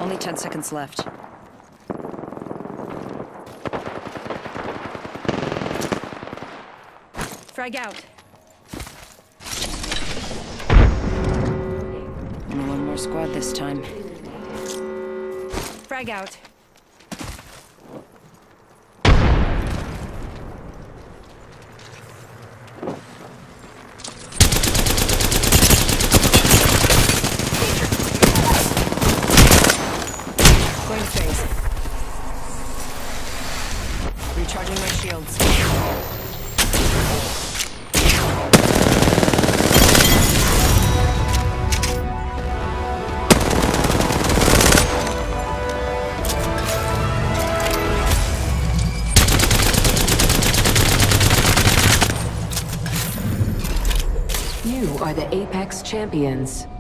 Only 10 seconds left. Frag out. Only one more squad this time. Frag out. Going to phase. Recharging my shields. You are the Apex Champions.